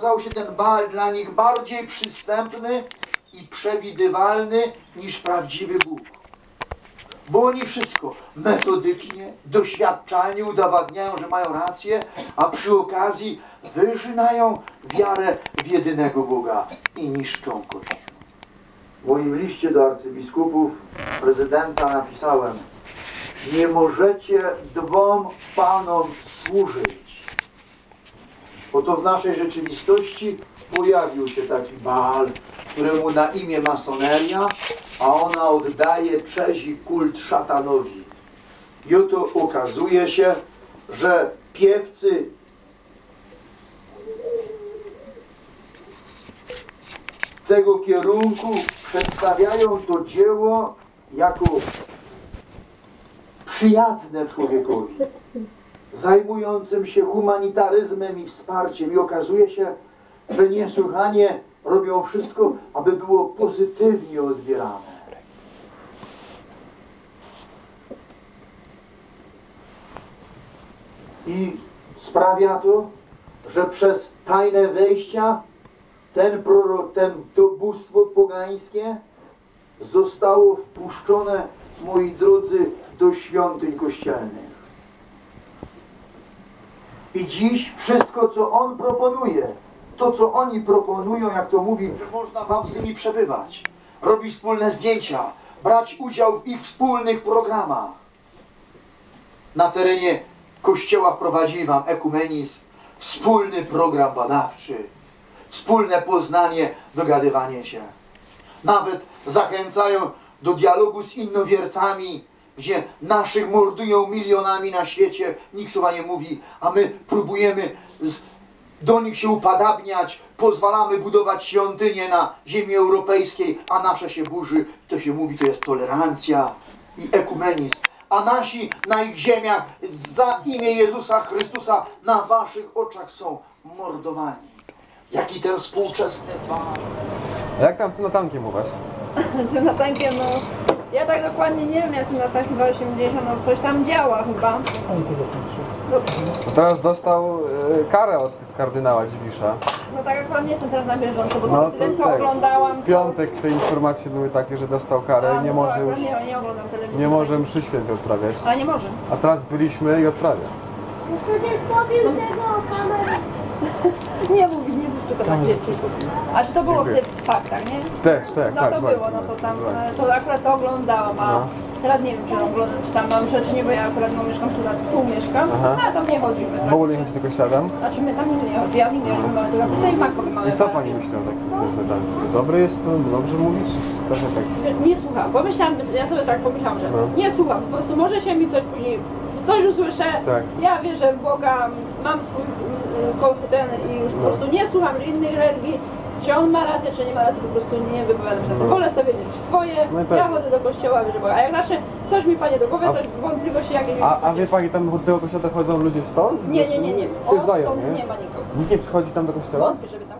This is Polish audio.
okazał się ten Baal dla nich bardziej przystępny i przewidywalny niż prawdziwy Bóg. Bo oni wszystko metodycznie, doświadczalnie udowadniają, że mają rację, a przy okazji wyżynają wiarę w jedynego Boga i niszczą Kościół. W moim liście do arcybiskupów, prezydenta napisałem: nie możecie dwom panom służyć. Oto w naszej rzeczywistości pojawił się taki Baal, któremu na imię masoneria, a ona oddaje cześć i kult szatanowi. I oto okazuje się, że piewcy tego kierunku przedstawiają to dzieło jako przyjazne człowiekowi, zajmującym się humanitaryzmem i wsparciem. I okazuje się, że niesłychanie robią wszystko, aby było pozytywnie odbierane. I sprawia to, że przez tajne wejścia to bóstwo pogańskie zostało wpuszczone, moi drodzy, do świątyń kościelnych. I dziś wszystko, co on proponuje, to, co oni proponują, jak to mówi, że można wam z nimi przebywać, robić wspólne zdjęcia, brać udział w ich wspólnych programach. Na terenie Kościoła wprowadzili wam ekumenizm, wspólny program badawczy, wspólne poznanie, dogadywanie się. Nawet zachęcają do dialogu z innowiercami, gdzie naszych mordują milionami na świecie, nikt słowa nie mówi, a my próbujemy do nich się upadabniać, pozwalamy budować świątynie na ziemi europejskiej, a nasze się burzy. To się mówi, to jest tolerancja i ekumenizm. A nasi na ich ziemiach za imię Jezusa Chrystusa na waszych oczach są mordowani. Jaki ten współczesny Pan. A jak tam z tym natankiem u was? Z tym natankiem, no... Ja tak dokładnie nie wiem, jak tym natankiem 80, no coś tam działa chyba. No teraz dostał karę od kardynała Dziwisza. No tak akurat nie jestem teraz na bieżąco, bo No ten co tak. oglądałam... W piątek te informacje były takie, że dostał karę i nie może już... Nie oglądam telewizji. Nie może mszy świętej odprawiać. Ale nie może. A teraz byliśmy i odprawia. Przecież pobił tego kamerę. Nie mówi, nie dyskutować, gdzie jest. A czy to było w tych faktach, nie? Też, tak, No tak. to było, no to tam, to akurat to oglądałam, a teraz nie wiem, czy oglądam, czy tam mam rzeczy, nie, bo ja akurat no, mieszkam tu mieszkam, a tam nie chodzimy. W ogóle nie chodzi do kościoła tam? Znaczy my tam nigdy nie chodzimy, ja nigdy nie chodzimy, tylko tutaj Makowi mamy. I co pani myśli o takim zadaniu? Dobry jest to? Dobrze mówisz? Trochę tak. Nie słucham, pomyślałam, ja sobie tak pomyślałam, że nie słucham, po prostu może się mi coś później, coś usłyszę, Tak. ja wierzę w Boga, mam swój ten i już po prostu nie słucham innych religii, czy on ma rację, czy nie ma racji, po prostu nie wypowiadam się. Wolę sobie wiedzieć swoje, ja chodzę do kościoła, wierzę w Boga. A jak nasze, coś mi Panie do głowy, coś wątpliwości jakieś... A wie pani, tam do tego kościoła chodzą ludzie stąd? Nie. Wzajem, Stąd nie ma nikogo. Nikt nie przychodzi tam do kościoła? Wątpię, żeby